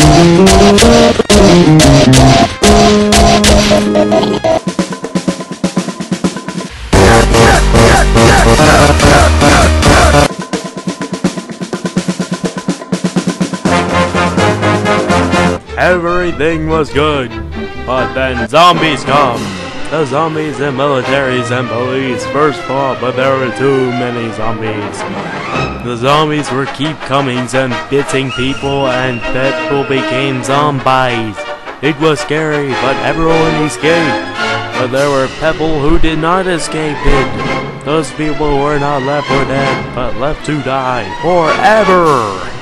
Everything was good, but then zombies come. The zombies and militaries and police first fought, but there were too many zombies. The zombies were keep coming and bitting people, and people became zombies. It was scary, but everyone escaped. But there were people who did not escape it. Those people were not left for dead, but left to die forever.